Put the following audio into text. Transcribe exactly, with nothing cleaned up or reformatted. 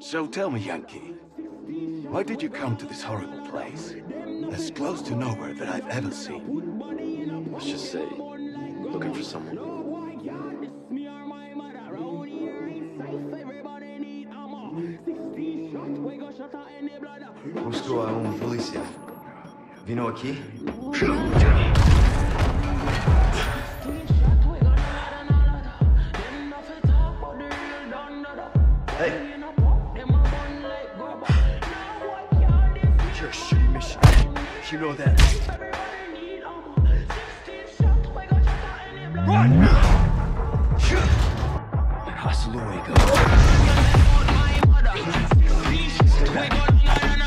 So tell me, Yankee, why did you come to this horrible place? As close to nowhere that I've ever seen. Let's just say, looking for someone. Busco a um policial. Vino aqui? Hey! You're a shitty mission. You know that. Run! Hasta luego.